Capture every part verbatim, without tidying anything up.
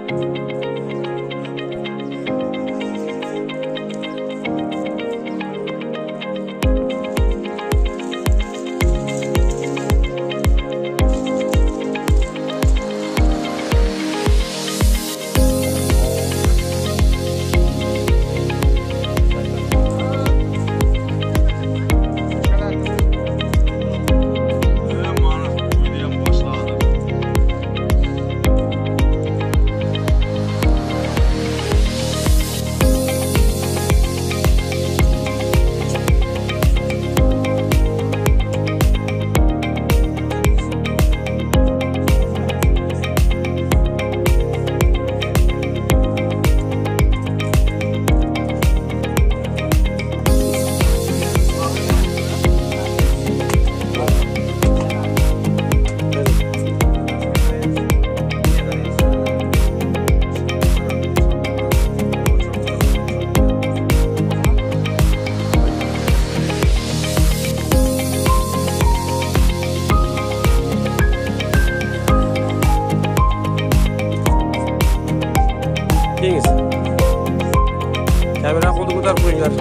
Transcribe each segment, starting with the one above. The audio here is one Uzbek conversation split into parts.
Kamera qo'lga ko'tarib qo'yinglar.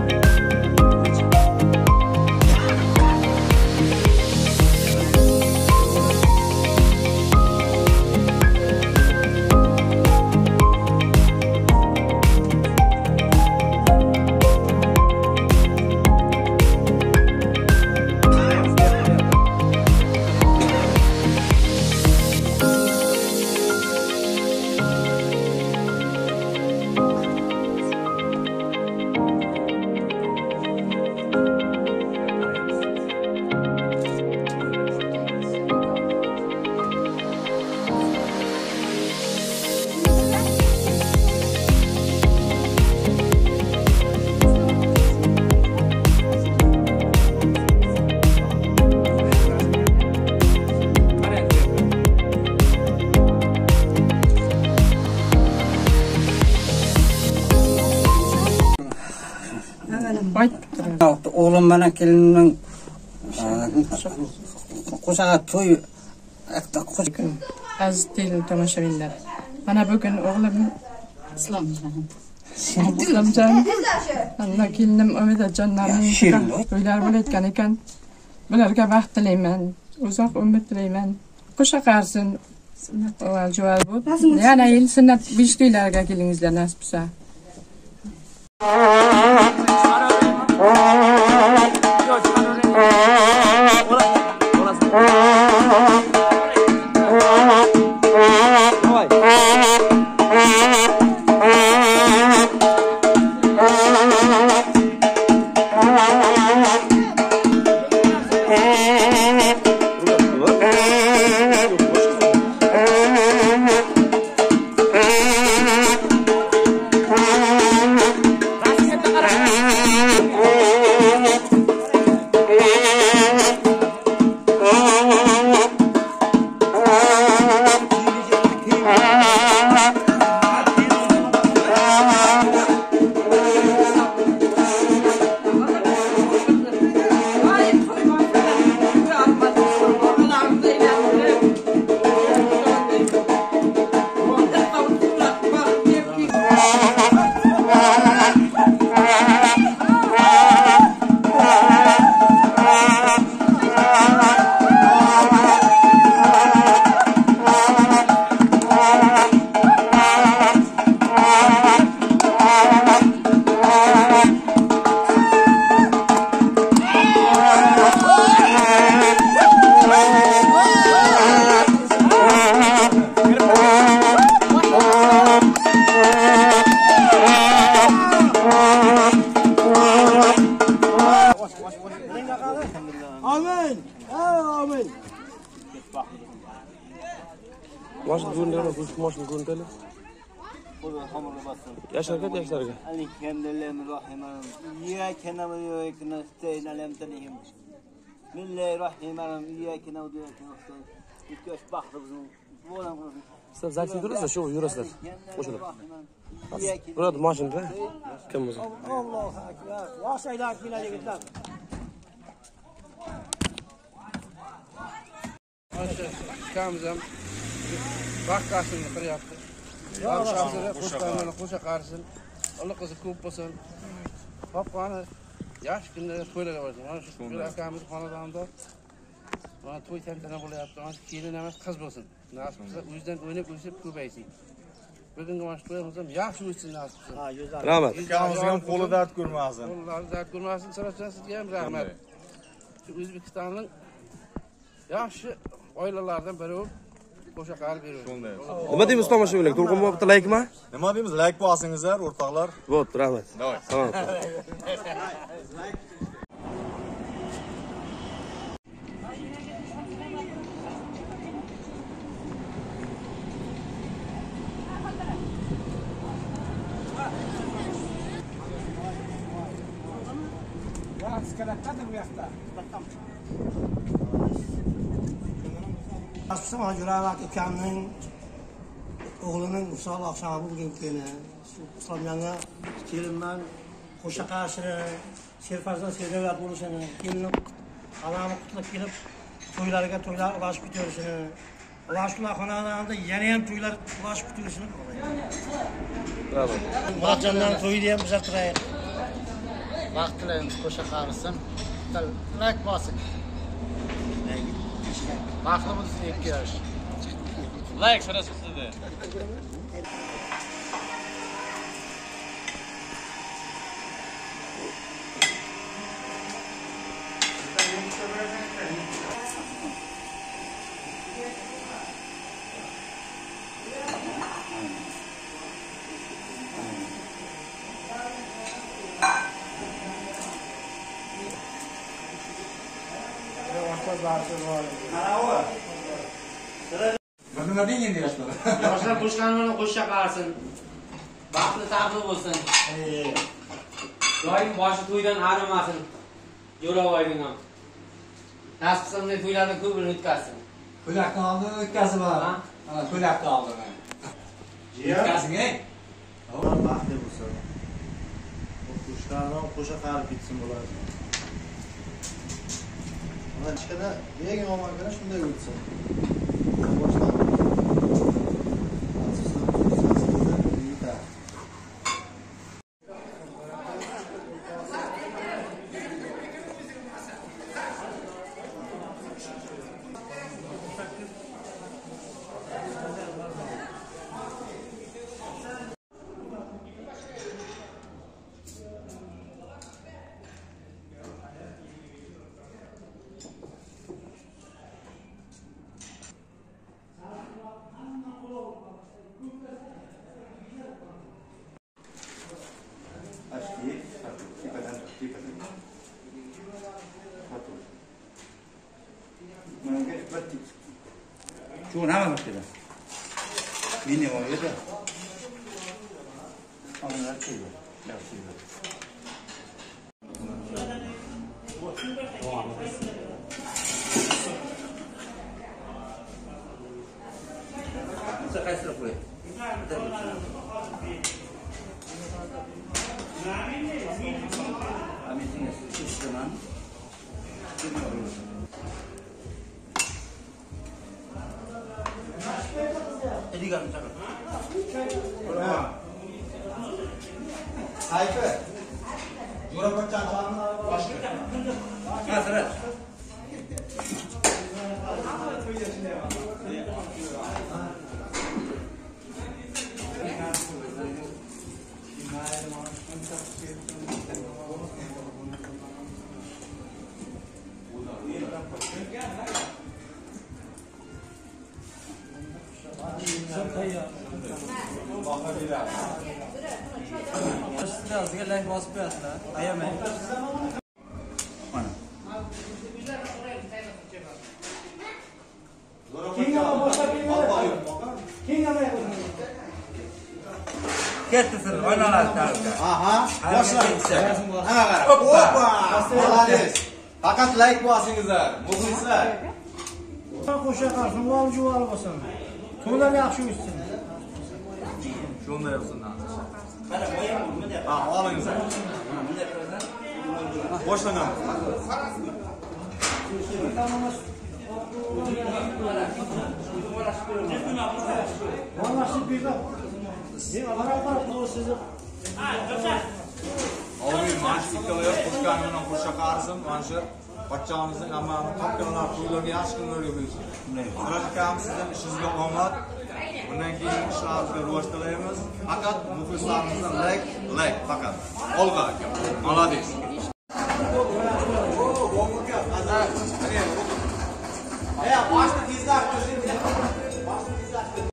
Oğlum bana kelinim qo'shaga to'y aziz deyil tomoshabinlar. Mana bugun o'g'lim Islomjon. Islomjon. Ana kelinim Umidajonlarning to'ylari bo'layotgan ekan. Bularga baxt tilayman, uzoq umr tilayman. Qo'sha qarsin. Avval javob bu. Yana yil sunnat besh to'ylarga kelingizlar nasib bo'lsa. Amin. Amin. Mashq go'ndala, mashq go'ndala. Yaşarga yaşlarga. Alhamdulillahirrahmanirrahim. İyyâke na'budu ve iyyâke nestaîn. Elhamdülillahim. Bismillahirrahmanirrahim. İyyâke na'budu ve iyyâke nestaîn. İhtiyaç baxtımızın. Siz zaten durursa şu yürüsler. Qo'shilib. Burada mashinada kim o'zi? Allohu akbar. Yoshaylar keladi yigitlar. Kamzam vaqt qasini qilyapti. Yarışamızda qo'shqarmani qo'sha qarsin. Alloh qizi ko'p bo'lsin. Hop qani yosh kunlarda to'ylarga bordik. Mana shu bir akamiz xonadonda mana to'y tantana bo'lyapti. Mana kelin emas qiz bo'lsin. Nasib bo'lsa o'zidan o'ynab o'sib ko'paysin. Bugungi mana shu to'yimiz ham yaxshi o'tsin nasib bo'lsa. Ha, yo'zlar. Rahmat. Ukamiz ham qo'li dard ko'rmasin. Qo'llari dard ko'rmasin. Sirachdan sizga ham rahmat. Shu O'zbekistonning yaxshi oilalaridan biri bo'lib qo'sha qarib beradi. Shunday. Nima deymiz tomoshabinlar? To'lqinmi, bitta laykmi? Nima deymiz? Like bosingizlar, o'rtoqlar. Bo'p, rahmat. Davay. Tamam. Aslında Jurabak ukamning o'g'lining misol oqshomi bugun kuni shu islomyanga kelinman qo'sha qarshini serfarzand sergavlat bo'lishini kelinni alami qutlab kelib to'ylariga to'ylar ulashib ketirishini ulashlar xonadonida yana ham to'ylar ulashib ketirishini Rahmat. murodjonlarning to'yida ham uzattiraylik. Vaqt tilaymiz qo'sha qarisin. Tilak bosing. Baxtli bo'lsin ikki yosh. Like so'rasiz sizda. Nima deng endi yoshlar? Yoshlar qo'shqarmani qo'sha qarsin. Baxtli taqdir bo'lsin. Doim boshi to'ydan arimasin. Jo'ravoyning ham. Nasib qilsa bunday to'ylarni ko'pini o'tkazsin. To'lakni oldin o'tkazib Ha? Mana to'lakni oldin. O'tkazing, ey. Alloh baxtli bo'lsin. O'quvchilardan qo'sha qarib ketsin bo'ladi. Mana ichkada eng omadli shunday o'tsin. Boshdan. Şu ne var mesela? Mini var ya da. Onlar şey var. Yaxshi var. Qaysi qo'y? Amitini istaman. Edigan chaqir. Hayka. Jura bachcha chalni boshqa. Ha, sira. Sizga like bosib qo'yasizlar. Ayamang. Mana. Ketdi sir, oynalar tarafga. Aha, boshla. Ana qarab. Hoppa! Молодец. Faqat like bosingizlar. Muxlislar. Qo'sha qarsin, val juval bo'lsin. To'ylar yaxshi o'tsin. Shunday bo'lsin. Ha, olingizlar. Boshlanamiz. Vallahi qilamiz. Ovi mash ikkaloq qo'shgani bilan qo'sha qarsim, mana shu bachchamizning ammani topganlar to'ylarga yaxshi kunlarga bo'lsin. Murat akam sizdan ishingizga omad. Bundan keyin ishlarimizga rivoj tilaymiz. Faqat muxlislarimizdan like, like faqat. Olga akam. Молодец. Ya, başta dizler közünde. Başta dizler.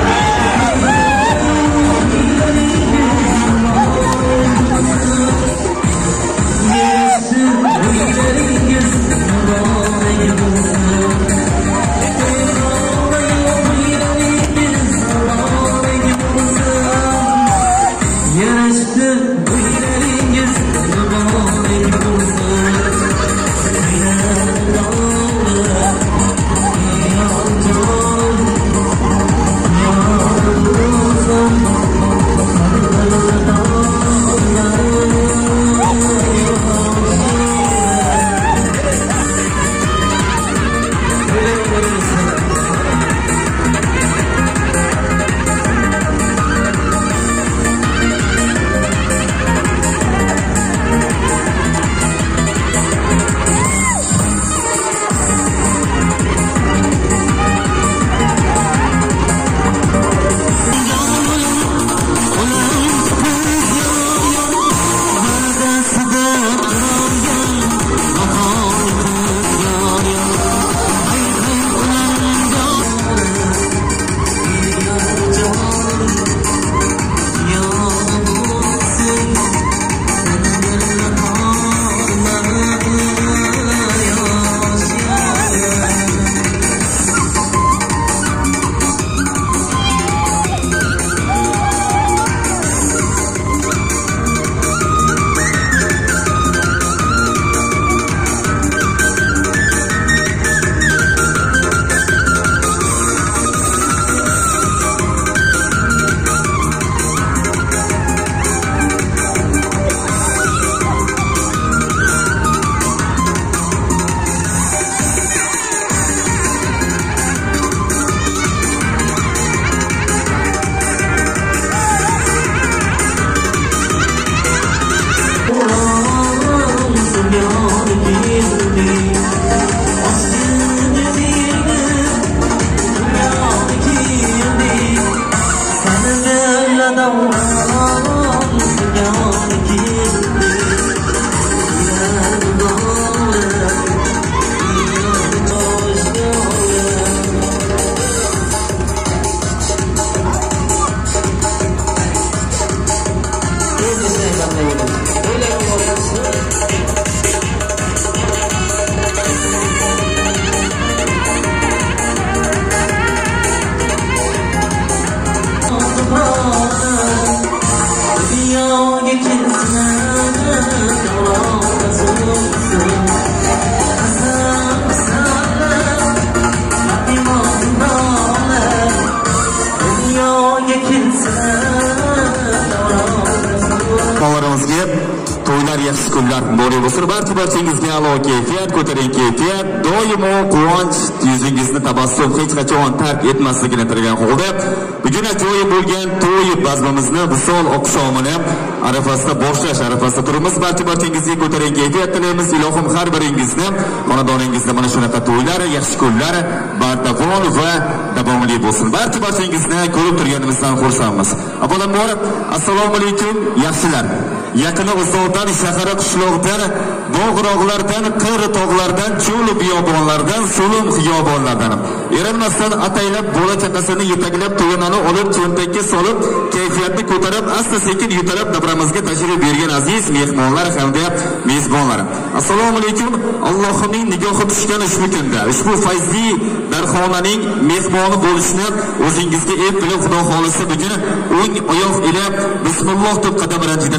barcha barchangizga a'lo kayfiyat, ko'taring kayfiyat, doimo quvonch yuzingizni tabassum hech qachon tark etmasligini tilagan holda bugun ajoyib bo'lgan to'y bazmimizni visol oqshomini arafasida boshlash arafasida turibmiz. Barcha barchangizga ko'taring kayfiyat tilaymiz. Ilohim har biringizni xonadoningizda mana shunaqa to'ylar, yaxshi kunlar bardavom va davomli bo'lsin. Barcha barchangizni ko'rib turganimizdan xursandmiz. Avvalambor assalomu alaykum yaxshilar. Yaqini uzoqdan, shahar qishloqdan, bog'roqlardan, qir tog'lardan, cho'l biyobonlardan, so'lim xiyobonlardan erinmasdan ataylab bola chaqasini yetaklab to'yinani olib cho'ntakka solib, kayfiyatni ko'tarib, asta-sekin yutarib davramizga tashrif bergan aziz mehmonlar hamda mezbonlar. Assalomu alaykum. Allohning nigohi tushgan ushbu kunda, ushbu fayzli darxonaning mehmoni bo'lishni o'zingizga ep qilib Xudo xolisi bugun o'ng oyoq ila bismilloh deb qadam ranjida qilgan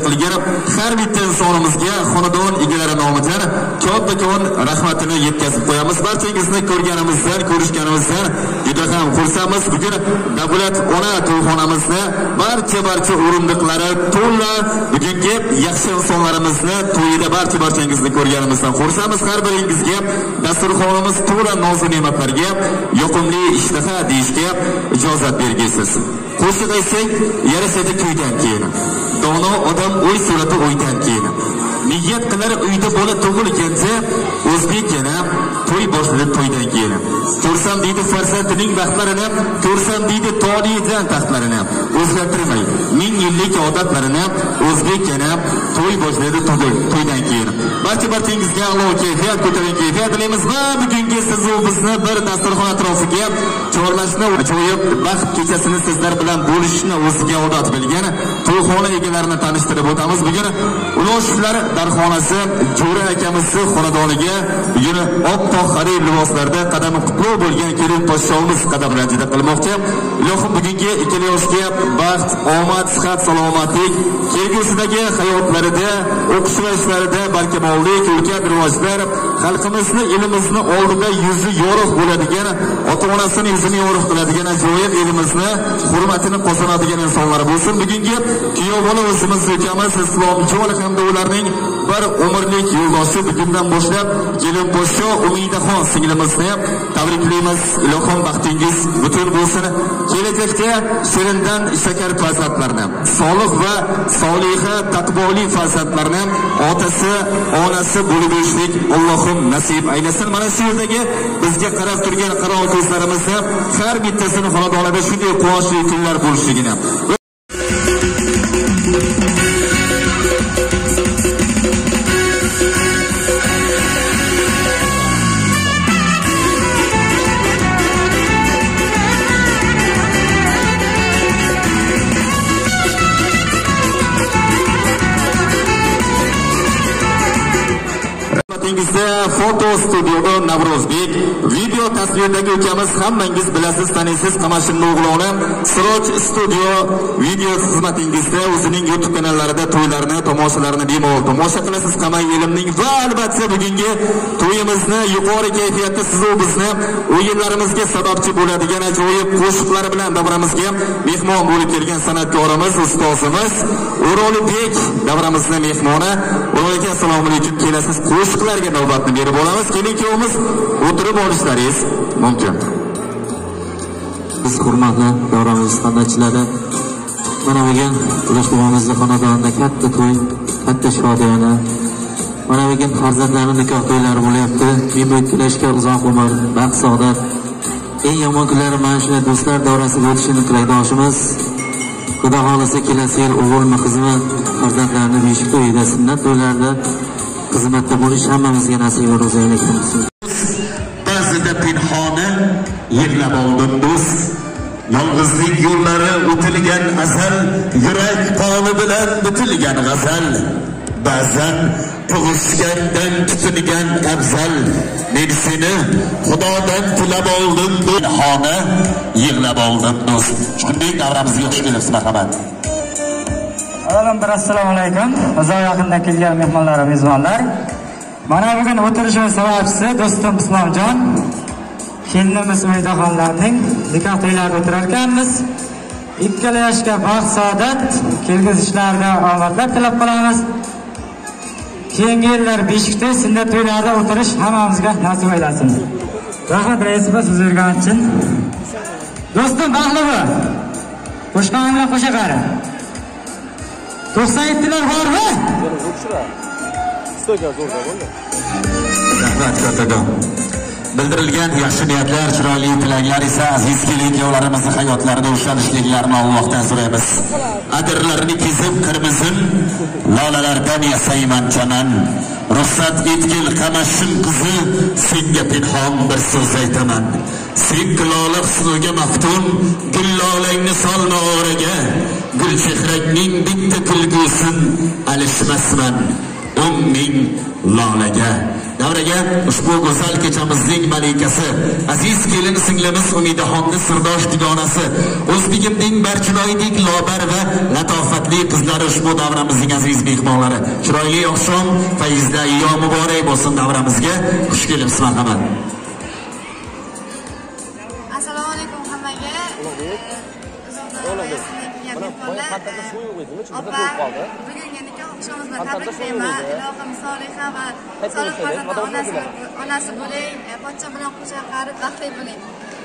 har bitta insonimizga xonadon egalari nomidan kattakon rahmatini yetkazib qo'yamiz. Barchangizni ko'rganimizdan, ko'rishganimizdan juda ham xursandmiz. Bugun Davlat ona to'yxonamizni barcha barcha o'rindiqlari to'la bugungi yaxshi insonlarimizni to'yida barcha barchangizni ko'rganimizdan xursandmiz. Har biringizga dasturxonimiz to'la nozu ne'matlarga yoqimli ishtaha deyishga ijozat bergaysiz. Qo'shiq aytsak, yarashadi kuydan keyin. Dono odam o'y surati o'ydan keyin. Niyat qilar uyda bola tug'ilganda o'zbek yana to'y boshlanib to'ydan keyin. Ko'rsam deydi farzandining baxtlarini, ko'rsam deydi tolidan taxtlarini. O'zgartirmay ming yillik odatlarini o'zbek yana to'y boshlanib to'ydan keyin. Barcha barchangizga Alloh kayfiyat ko'taring, kayfiyat tilaymiz va bugungi siz va bizni bir dasturxon atrofiga chorlashni, ajoyib baxt kechasini sizlar bilan bo'lishni o'ziga odat bilgan to'yxona egalarini tanishtirib o'tamiz. Bugun Uloshlar darxonasi Jo'ra akamizni xonadoniga bugun oppoq xarir liboslarda qadami qutlug' bo'lgan kelin podshomiz qadamlar juda qilmoqchi. Ilohim bugungi ikkala yoshga baxt, omad, sihat, salomatlik, kelgusidagi hayotlarida, o'qish va ishlarida barkamollik, ulkan rivojlar, xalqimizni, elimizni oldida yuzi yorug' bo'ladigan, ota-onasini yuzini yorug' qiladigan ajoyib elimizni hurmatini qozonadigan insonlar bo'lsin. Bugungi kuyov bola o'zimiz ukamiz Islomjon hamda ularning bir umrlik yo'ldoshi bugundan boshlab kelin podsho Umidaxon singlimizni tabriklaymiz. Ilohim baxtingiz butun bo'lsin. Kelajakda shirindan shakar farzandlarni, solih va soliha taqvoli farzandlarni otasi, onasi bo'lib o'tishlik Allohim nasib aylasin. Mana shu yerdagi bizga qarab turgan qaror ko'zlarimizni har bittasini xonadonida shunday quvonchli kunlar bo'lishligini foto studiyada Navrozbek, video tasvirdagi ukamiz hammangiz bilasiz, taniysiz, Qamashinli o'g'loni Siroj studio video xizmatingizda o'zining YouTube kanallarida to'ylarni, tomoshalarini bemalol tomosha qilasiz. Qamay elimning va albatta bugungi to'yimizni yuqori kayfiyatda siz va bizni o'yinlarimizga sababchi bo'ladigan ajoyib qo'shiqlar bilan davramizga mehmon bo'lib kelgan san'atkorimiz, ustozimiz O'rolbek davramizning mehmoni. O'rolbek, assalomu alaykum. Kelasiz qo'shiqlarga navbatni berib olamiz. Keling ikkovimiz o'tirib olishlaringiz mumkin. Biz hurmatli davramiz qandochilari, mana bugun Ulosh bobomizning xonadonida katta to'y, katta shodiyona. Mana bugun farzandlarning nikoh to'ylari bo'lyapti. Ming tilashga uzoq umr, baxt, saodat. Eng yomon kunlari mana shunday do'stlar davrasida o'tishini tilakdoshimiz. Xudo xolasa kelasi yil o'g'ilmi, qizmi farzandlarini beshik to'yida, sunnat to'ylarida xizmatda bo'lish hammamizga nasib ro'za aylasin. Ba'zida pinhona yig'lab oldim do'st. Yolg'izlik yo'llari o'tilgan azal, yurak qoni bilan bitilgan g'azal. Ba'zan tug'ishgandan tutilgan afzal. Men seni Xudodan tilab oldim, pinhona yig'lab oldim do'st. Shunday davramizga xush kelibsiz, marhamat. Avvalambor assalomu alaykum. Uzoq yaqindan kelgan mehmonlar, mezbonlar. Mana bugun o'tirishimiz sababchisi do'stim Islomjon, kelinimiz Umidaxonlarning nikoh to'ylarida o'tirar ekanmiz. Ikkala yoshga baxt, saodat, kelgusishlarida omadlar tilab qolamiz. Keyingi yillar beshikda, sunnat to'ylarida o'tirish hammamizga nasib aylasin. Rahmat raisimiz so'z bergani uchun. Do'stim Baxlibi, qo'shqan bilan qo'sha qari. to'qson yettilar bormi? Rahmat kattakon. Bildirilgan yaxshi niyatlar, chiroyli tilaklar esa aziz kelin-kuyovlarimizni hayotlarida ushlanishliklarini Allohdan so'raymiz. Adirlarini kezib qirmizin, lolalardan yasayman chaman. Ruxsat etgil Qamashin qizi, senga pinhon bir so'z aytaman. Sen lola husniga maftun, gul lolangni solma oraga. Gul chehrangning bitta kulgusin alishmasman o'n ming lolaga. davraga ushbu go'zal kechamizning malikasi, aziz kelin singlimiz Umidaxonni sirdosh dugonasi, o'zbegimning barchinoydek lobar va latofatli qizlari ushbu davramizning aziz mehmonlari. Chiroyli oqshom, fayzli ayyom muborak bo'lsin davramizga. Xush kelibsiz, marhamat. Assalomu alaykum hammaga. Bugungi nikoh oqshomimizni tabriklayman. Ilohim Soliha va solih farzandlar onasi onasi bo'ling, pochcha bilan qo'sha qarib baxtli bo'ling.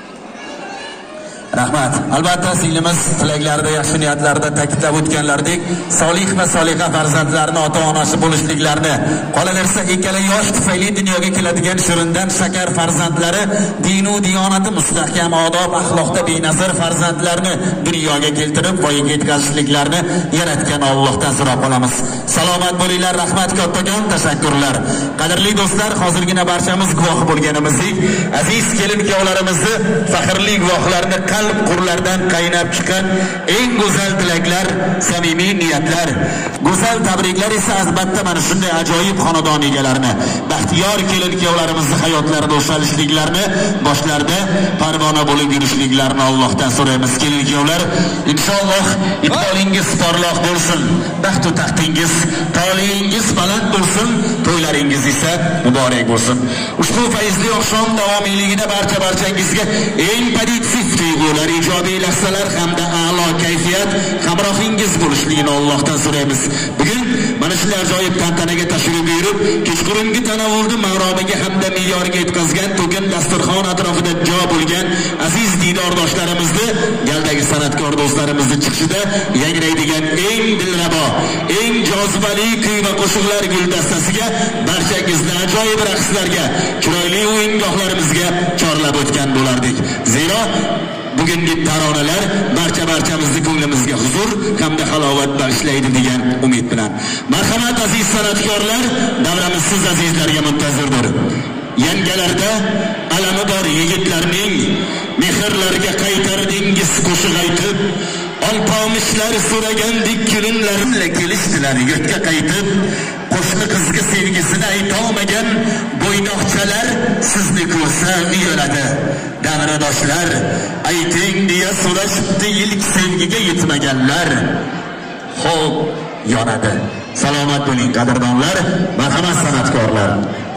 Rahmat. Albatta singlimiz tilaklarida, yaxshi niyatlarida ta'kidlab o'tganlaridek, solih va soliha farzandlarni ota-onasi bo'lishliklarini, qolaversa ikkala yosh tufayli dunyoga keladigan shirindan shakar farzandlari, dinu diyonati mustahkam, odob axloqda benazir farzandlarni dunyoga keltirib voyaga yetkazishliklarini yaratgan Allohdan so'rab qolamiz. Salomat bo'linglar, rahmat kattakon, tashakkurlar. Qadrli do'stlar, hozirgina barchamiz guvoh bo'lganimizdek, aziz kelin-kuyovlarimizni faxrli guvohlarni qalb qurlardan qaynab chiqqan eng go'zal tilaklar, samimiy niyatlar, go'zal tabriklar esa albatta mana shunday ajoyib xonadon egalarini, baxtiyor kelin-kuyovlarimizni hayotlarida o'shalishliklarini, boshlarida parvona bo'lib yurishliklarini Allohdan so'raymiz. Kelin-kuyovlar, inshaalloh iqbolingiz porloq bo'lsin, baxtu taxtingiz, toleyingiz baland bo'lsin, to'ylaringiz esa muborak bo'lsin. Ushbu fayzli oqshom davomiyligida barcha barchangizga eng pozitiv tuyg'ular, ijobiy lahzalar hamda a'lo kayfiyat hamrohingiz bo'lishligini Allohdan so'raymiz. Bugun mana shunday ajoyib tantanaga tashrif buyurib, kechqurungi tanovvulni maromiga hamda me'yoriga yetkazgan to'kin dasturxon atrofida jo bo'lgan aziz didordoshlarimizning galdagi san'atkor do'stlarimizni chiqishida yangraydigan eng dilrabo, eng jozibali kuy va qo'shiqlar guldastasiga, barchangizni ajoyib raqslarga, chiroyli o'yingohlarimizga chorlab o'tgan bo'lardik. Zero bugungi taronalar barcha barchamizni ko'nglimizga huzur hamda halovat bag'ishlaydi degan umid bilan. Marhamat aziz san'atkorlar, davramiz siz azizlarga muntazirdir. Yangalarda alami bor yigitlarning mehrlarga qaytardingiz qo'shiq aytib, olpomishlar so'ragandek kelinlarimla kelishdilar yurtga qaytib. Qo'shni qizga sevgisini aytolmagan bo'ydoqchalar sizni ko'rsa uyaladi. Davradoshlar ayting deya so'rashibdi, ilk sevgiga yetmaganlar xo'p yonadi. Salomat bo'ling qadrdonlar, marhamat san'atkorlar.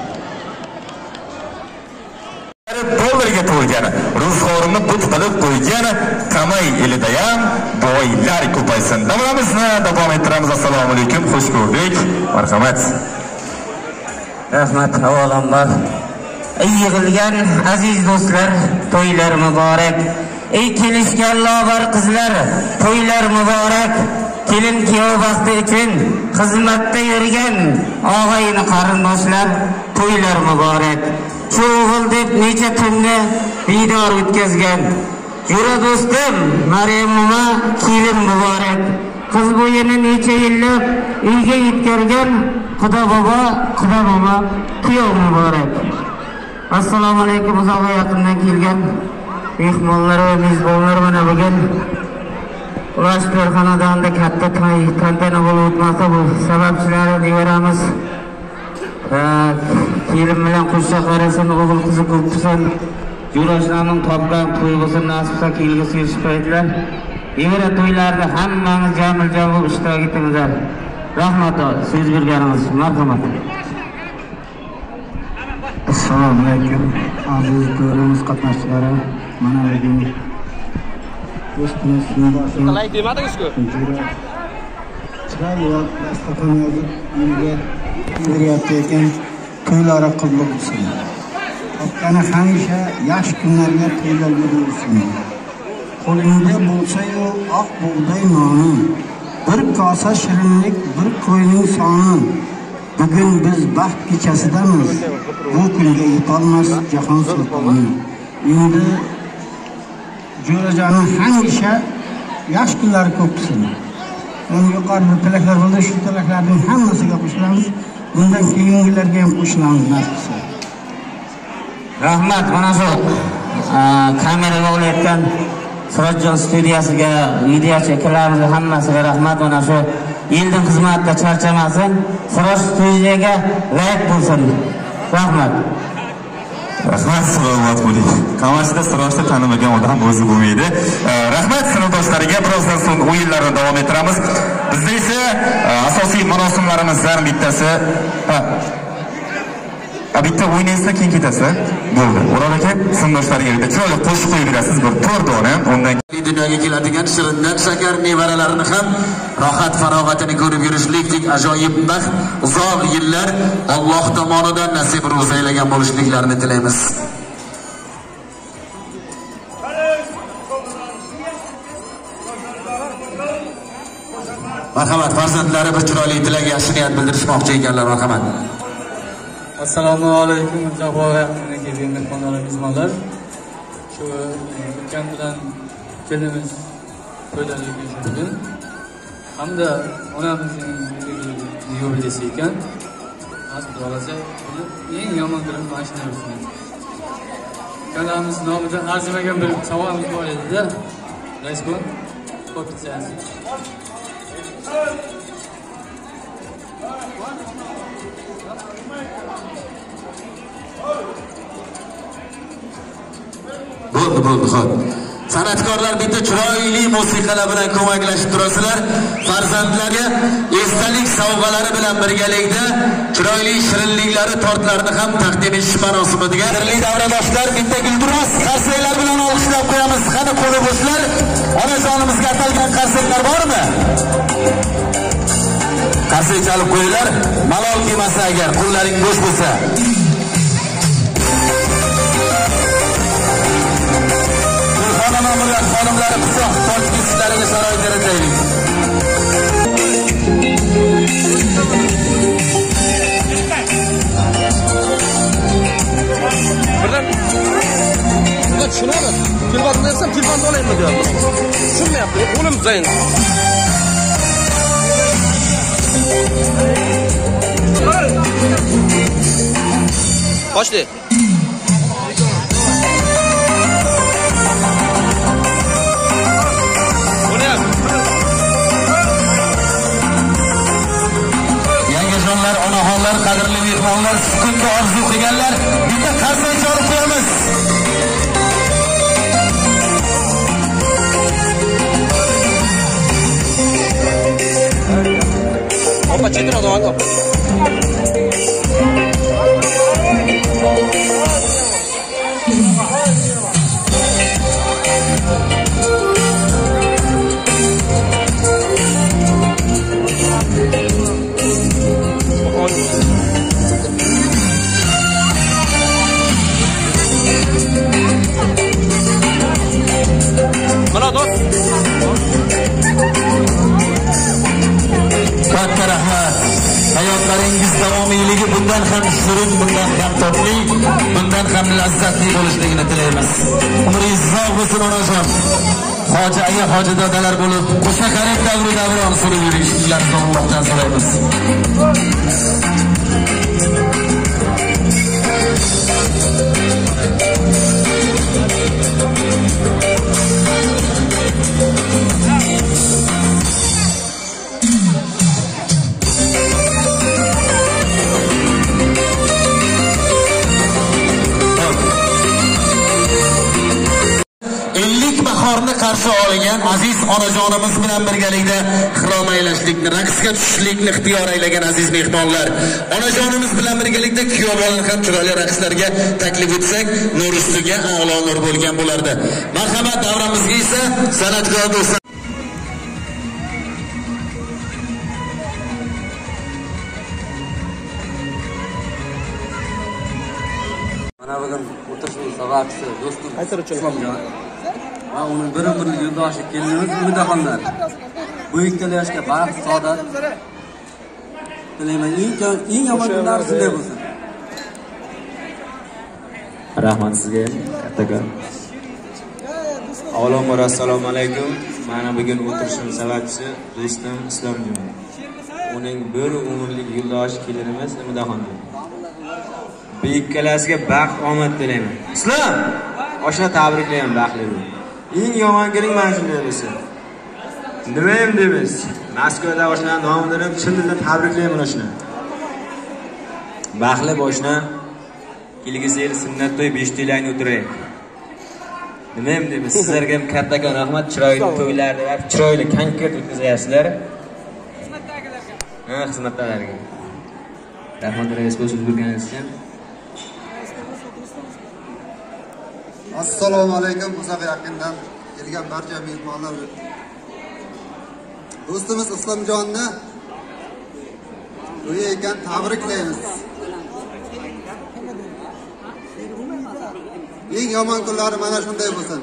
Dollarga to'lgan, ro'zg'orini but qilib qo'ygan Qamay elida ham boylar ko'paysin. Davramizni davom ettiramiz. Assalomu alaykum, xush ko'rdik. Marhamat. Rahmat, avvalambor. Ey yig'ilgan aziz do'stlar, to'ylar muborak. Ey kelishgan lobar qizlar, to'ylar muborak. Kelin kuyov vaqti uchun xizmatda yurgan og'ayni qarindoshlar, to'ylar muborak. Cho'g'il deb necha tunni bidor o'tkazgan Jura do'stim Maryamma kelin muborak. Qiz bo'yini necha yillab uyga yetkazgan Xudo bobo, Xudo bobo kuyov muborak. Assalomu alaykum, uzoq yaqindan kelgan mehmonlar va mezbonlar, mana bugun Ulashpir xonadonida katta tantana bo'lib o'tmoqda. Bu sababchilari nevaramiz kelin bilan qo'shcha qarasin, o'g'il qizi ko'p bo'lsin, yo'lashlarning topgan to'y bo'lsin, nasib bo'lsa kelgisi kelishib qo'ydilar. Nevara to'ylarida hammamiz jamil-jam bo'lib ishtirok etdingizlar. Rahmat, so'z berganingiz uchun marhamat. Assalomu alaykum aziz to'yimiz qatnashchilari. Mana bugun do'stimiz qalay demadingiz-ku? Chiroyli dasturxon yozib uyga beryapti ekan, to'ylari qilib bo'lsin. Topgani hamisha yaxshi kunlarga to'ylarga bo'lsin. Qo'lingda bo'lsa-yu oq bug'doy noni, bir kosa shirinlik, bir qo'yning soni. Bugun biz baxt kechasidamiz, bu kunga yetolmas jahon sultoni. Endi Jo'rajonim hamisha yaxshi kunlar ko'p bo'lsin. Endi yuqorida tilaklar bo'ldi, shu tilaklarning hammasiga qo'shilamiz. Bundan keyingilarga ham qo'shilamiz nasibsa. Rahmat, mana shu kameraga olayotgan Sirojjon studiyasiga, videochi akalarimiz hammasiga rahmat. Mana shu yilning xizmatida charchamasin. Siroj studiyaga layq bo'lsin. Rahmat. Rahmat, salomat bo'ling. Qamashida sirroshni tanimagan odam o'zi bo'lmaydi. Rahmat sinfdoshlariga. Birozdan so'ng o'yinlarni davom ettiramiz. Bizda esa asosiy marosimlarimizdan bittasi bitta o'ynaysizda keyin ketasiz. Bo'ldi. O'rol aka, sinfdoshlariga bitta chiroyli qo'shiq qo'yib berasiz, bir to'rt dona. Undan dunyoga keladigan shirindan shakar nevaralarini ham rohat farog'atini ko'rib yurishlikdek ajoyib baxt uzoq yillar Alloh tomonidan nasib ro'zaylagan bo'lishliklarini tilaymiz. Marhamat, farzandlari bir chiroyli tilak, yaxshi niyat bildirishmoqchi ekanlar. Marhamat. Assalomu alaykum, javob kelgan mehmonlar, mehmonlar. Shu ukam bilan kelimiz to'ylarga kelgan. Hamda onamizning yubileysi ekan. Az bo'lsa, eng yomon ko'rib mashina yursin. Kanalimiz nomida arzimagan bir savolimiz bor edi-da. Raisbon, qo'pchasiz. Bo'ldi, bo'ldi, xo'p. San'atkorlar bitta chiroyli musiqalar bilan ko'maklashib turasizlar. Farzandlarga esdalik sovg'alari bilan birgalikda chiroyli shirinliklari, tortlarni ham taqdim etish marosimiga qadrli davradoshlar bitta gulduros qarsaklar bilan olqishlab qo'yamiz. Qani qo'li bo'shlar, onajonimizga atalgan qarsaklar bormi? Qarsak chalib qo'yinglar. Malol kelmasa agar qo'llaring bo'sh bo'lsa. Ma'muriyat xonimlari pichoq tortgishlariga sharoit yarataylik. Birdan buni tushunadi. Telefonni bersam telefonni olaymi deyapti. Tushunmayapti. O'lim zayn. Boshla. Yangijonlar, onaxonlar, qadrli mehmonlar, sukunga orzu qilganlar, bitta qarsak chalib qo'yamiz. Opa, chetiradi opa. Mana do'st. Katta rahmat. Hayotlaringiz davomiyligi bundan ham shirin, bundan ham totli, bundan ham lazzatli bo'lishligini tilaymiz. Umringiz uzoq bo'lsin onajon. Hoji aka, hoji dodalar bo'lib, qo'sha qarib davri davron surib yurishlarini Allohdan so'raymiz. Bahorni qarshi olgan aziz onajonimiz bilan birgalikda xirom aylashlikni, raqsga tushishlikni ixtiyor aylagan aziz mehmonlar. Onajonimiz bilan birgalikda kuyovlarni ham chiroyli raqslarga taklif etsak, nur ustiga a'lo nur bo'lgan bo'lardi. Marhamat, davramizga esa san'atkor do'stlar mana bugun o'tirishning sababchisi do'stim Islomjon. Va uning bir-bir yo'ldoshi kelinimiz Umidaxonlar. Bu ikkala yoshga baxt, saodat tilayman. Eng yomon kunlar shunday bo'lsin. Rahmat sizga, kattakon. Avvalambor assalomu alaykum. Mana bugun o'tirishim sababchisi do'stim Islomjon. Uning bir umrlik yo'ldoshi kelinimiz Umidaxonlar. Bu ikkalasiga baxt, omad tilayman. Islom, oshna tabriklayman baxtli bo'ling. Eng yomon kuning mana shunday bo'lsa. Nima ham deymiz? Moskvada oshna nomidan chin dildan tabriklayman oshna. Baxtli boshna, kelgusi yil sunnat to'y besh to'ylarni o'tiraylik. Nima ham deymiz? Sizlarga ham kattakon rahmat, chiroyli to'ylarni, chiroyli konkret o'tkazyapsizlar. Ha, xizmatdalarga. Rahmat rais bo'lib yurganingiz uchun. Assalomu alaykum. Uzoq yaqindan kelgan barcha mehmonlar. Do'stimiz Islomjonni to'yi ekan, tabriklaymiz. Eng yomon kunlari mana shunday bo'lsin.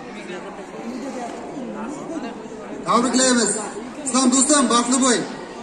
Tabriklaymiz. Islom do'stim, baxtli bo'ling.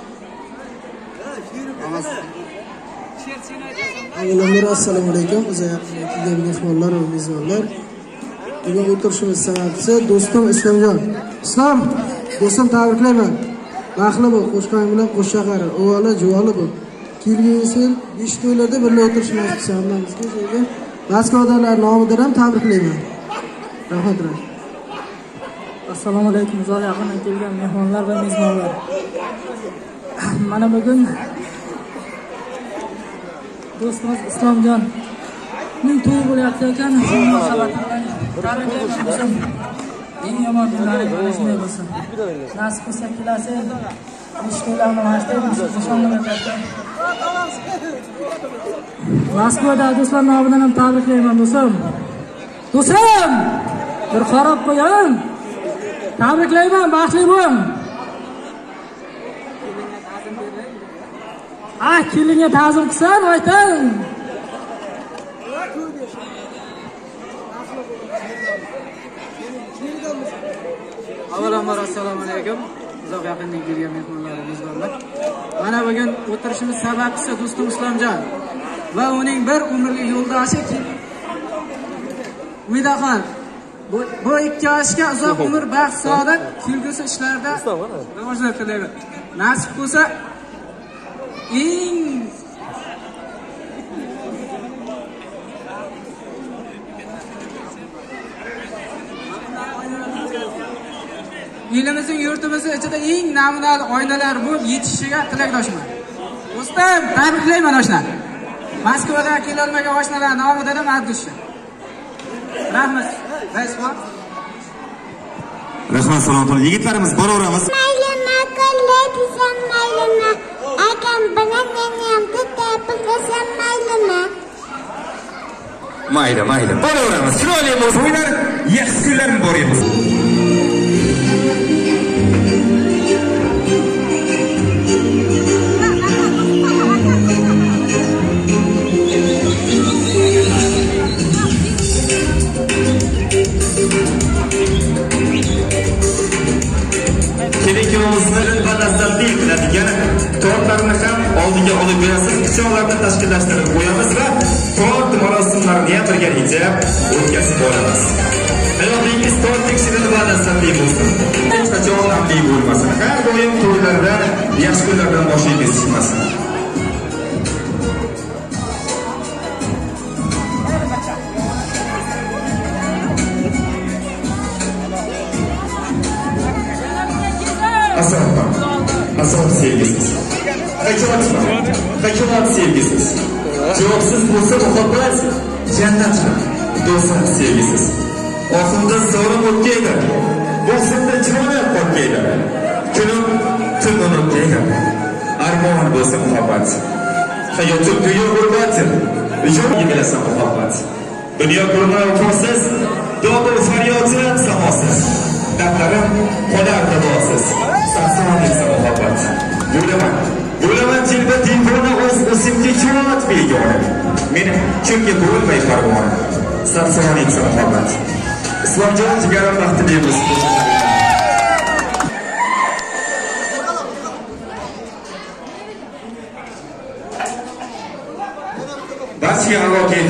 Avvalambor assalomu alaykum. Uzoq yaqindan kelgan mehmonlar va mezbonlar. Bugun o'tirishimiz sababchisi do'stim Islomjon. Islom, do'stim tabriklayman. Baxtli bo'l, qo'shqan bilan qo'shaqari, o'g'li juvoli bo'l. Kelgusi yil besh to'ylarda birga o'tirishimiz hammamizga shunga Moskvadalar nomidan ham tabriklayman. Rahmat. Assalomu alaykum. Uzoq yaqindan kelgan mehmonlar va mezbonlar. Mana bugun do'stimiz Islomjon ning to'yi bo'layotgan ekan. Shu munosabat bilan tabriklayman. Eng yomon kunlari mana shunday bo'lsin. Nasib qilsa kelasi ishlarni boshlashimiz o'shanda Moskvada do'stlar nomidan ham tabriklayman do'stim. Do'stim, bir qarab qo'ying. Tabriklayman, baxtli bo'ling. Ah, kelinga ta'zim qilsan, ayting. Avvalambor assalomu alaykum. Uzoq yaqindan kelgan mehmonlarimiz bor. Mana bugun o'tirishimiz sababchisi do'stim Islomjon va uning bir umrlik yo'ldoshi Umidaxon. Bu, bu ikki yoshga uzoq umr, baxt, saodat, kelgusi ishlarda rivojlanib tilayman. Nasib bo'lsa eng elimizning yurtimizning ichida eng namunali oilalar bo'lib yetishishiga tilakdoshman. Do'stim, tabriklayman oshnar. Moskvadan kelolmagan oshnalar nomidan ham addushdi. Rahmat. Rahmat. Rahmat, salom qilib. Yigitlarimiz boraveramiz. Maylima, qo'llaysan maylima. Akam bilan men tabriklasam maylima. Mayli, mayli. Boraveramiz. Chiroyli bo'lsin. O'ylar, yaxshi kunlarni boramiz. Kelinkiyo'zlarni badastallik qiladigan tortlarni ham oldiga olib berasiz, pichoqlarni tashkillashtirib qo'yamiz va tort marosimlarini ham birgalikda o'tkazib boramiz. Hayotingiz tort tekshirib badastallik bo'lsin. Hech qachon g'amli bo'lmasin. Har doim to'ylarda, yaxshi kunlardan boshlaymiz chiqmasin. Asalom. Asalom sevgisiz. Qachon qachon sevgisiz. Javobsiz bo'lsa muhabbat jannatdir. Do'stlar sevgisiz. Oxirida so'rim o'tgaydi. Boshimda chiroyli qolgaydi. Kunim tun o'tgaydi. Armon bo'lsa muhabbat. Hayotim dunyo g'urbatir. Yo'q yegilasa muhabbat. Dunyo g'urba vafosiz, dod faryodsiz samosiz. Dardlarim qolar davosiz. Sarsonliksa muhabbat. Bo'laman. Bo'laman jilba divona o'z o'zimga chot begona. Meni chunki bo'lmay parvona. Sarsonliksa muhabbat. Islomjon jigarim vaqti deymiz. Barcha aloqa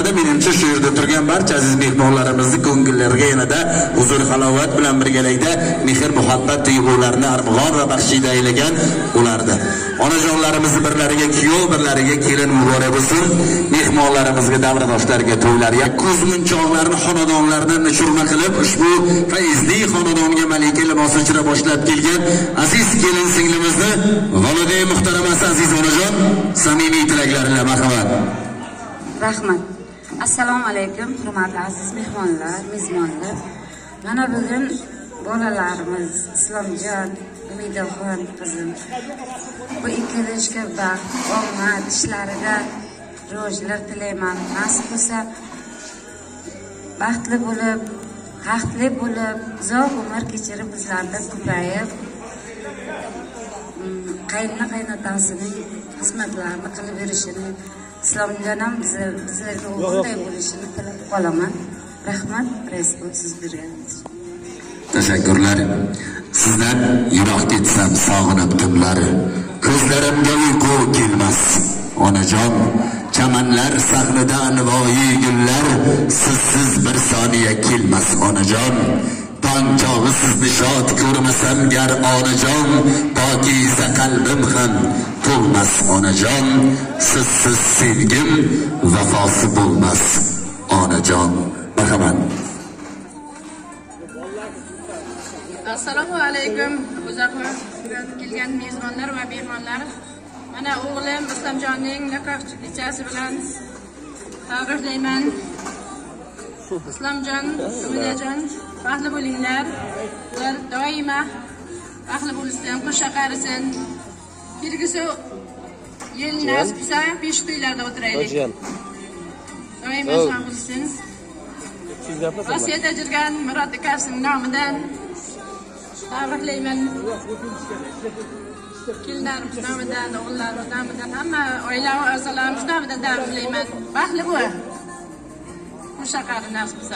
bo'lganda menimcha shu yerda turgan barcha aziz mehmonlarimizni ko'ngillariga yanada huzur halovat bilan birgalikda mehr muhabbat tuyg'ularini armag'on va baxshida aylagan bo'lardi. Onajonlarimizni birlariga kuyov, birlariga kelin muborak bo'lsin. Mehmonlarimizga, davradoshlarga to'ylariga ko'zmunchoqlarni xonadonlardan nishurma qilib ushbu fayzli xonadonga malika libosi chira boshlab kelgan aziz kelin singlimizni Volodey muhtaramasi aziz onajon samimiy tilaklarini marhamat. Rahmat. Assalomu alaykum, hurmatli aziz mehmonlar, mezbonlar. Mana bugun bolalarimiz Islomjon, Umidaxon qizim bu ikkalashga baxt, omad, ishlarida rivojlar tilayman. Nasib bo'lsa baxtli bo'lib, taxtli bo'lib, uzoq umr kechirib bizlarda ko'payib qaynona qaynotasining xizmatlarini qilib berishini, Islomjon ham bizlarga o'g'ilday bo'lishini tilab qolaman. Rahmat, rais siz berganingiz uchun. Tashakkurlar. Sizdan yiroq ketsam sog'inib tunlari, ko'zlarimga uyqu kelmas. Onajon, chamanlar sahnida anvoyi gullar, sizsiz bir soniya kelmas onajon. Tongchog'i sizni shod ko'rmasam gar onajon, pokiza qalbim ham to'lmas onajon. Sizsiz sevgim vafosi bo'lmas onajon. Marhamat. Assalomu alaykum. Uzoqdan kelgan mezbonlar va mehmonlar. Mana o'g'lim Islomjonning nikoh kechasi bilan tabriklayman. Islomjon, Umidajon, baxtli bo'linglar. Ular doimo baxtli bo'lsin, qo'sha qarisin. Kelgusi yil nasib bo'lsa besh to'ylarda o'tiraylik. Doimo sog' bo'lsin. Vasiyatda jirgan Murod akasining nomidan tabriklayman. Kelinlarimiz nomidan, o'g'illarimiz nomidan, hamma oila a'zolarimiz nomidan tabriklayman. Baxtli bo'l. Qo'sha qari nasib bo'lsa.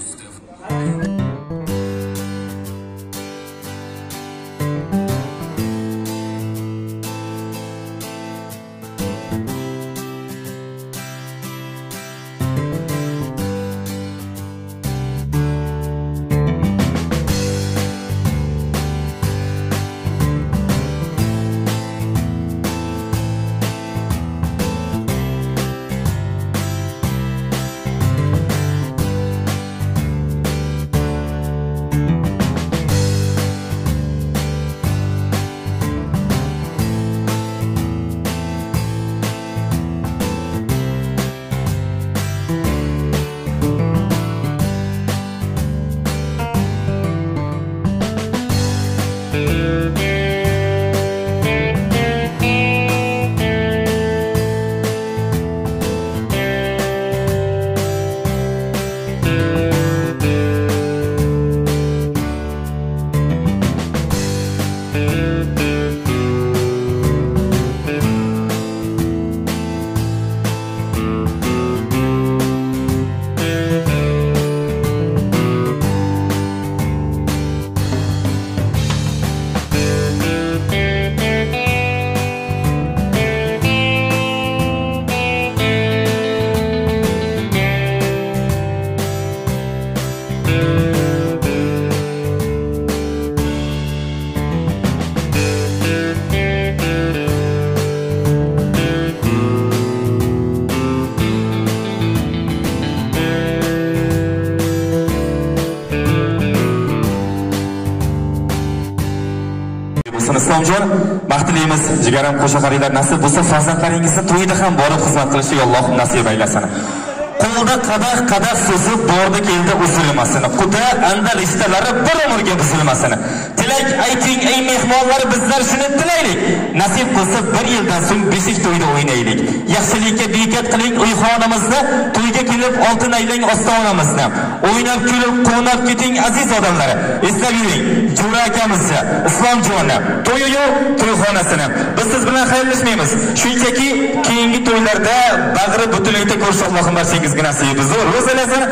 Islomjon, baxtliimiz, jigaram qo'sha qarilar nasib bo'lsa farzandlaringizni to'yida ham borib xizmat qilishga Alloh nasib aylasin. Qo'lda qadah qadah so'zib bordi keldi uzilmasin. Quda andal istalari bir umrga buzilmasin. Tilak ayting ey mehmonlar, bizlar shuni tilaylik. Nasib qilsa bir yildan so'ng beshik to'yda o'ynaylik. Yaxshilikka bekat qiling uyxonamizni, to'yga kelib oltin aylang ostonamizni. O'ynab kulib quvnab keting aziz odamlar. Eslab yuring, Jo'ra akamizni, Islomjonni, to'yi yo'q, to'yxonasini. Biz siz bilan xayrlashmaymiz. Shunchaki keyingi to'ylarda bag'ri butunlikda ko'rish Allohning barchangizga nasib etsin. Ro'zalasin.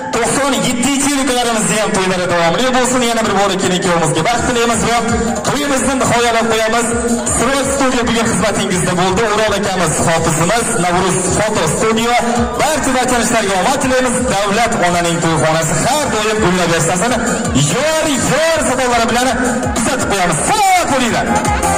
to'qson yettinchi yillarimizni ham to'ylari davomli bo'lsin. Yana bir bor kelin-kuyovimizga baxt tilaymiz va to'yimizni nihoyalab qo'yamiz. Sirot studiyo bugun xizmatingizda bo'ldi. O'rol akamiz hofizimiz Navruz foto studiyo barcha barchalarga omad tilaymiz. Davlat onaning to'yxonasi har doim gullab yashasin. Yor yor sadolari bilan kuzatib qo'yamiz. Sog' bo'linglar.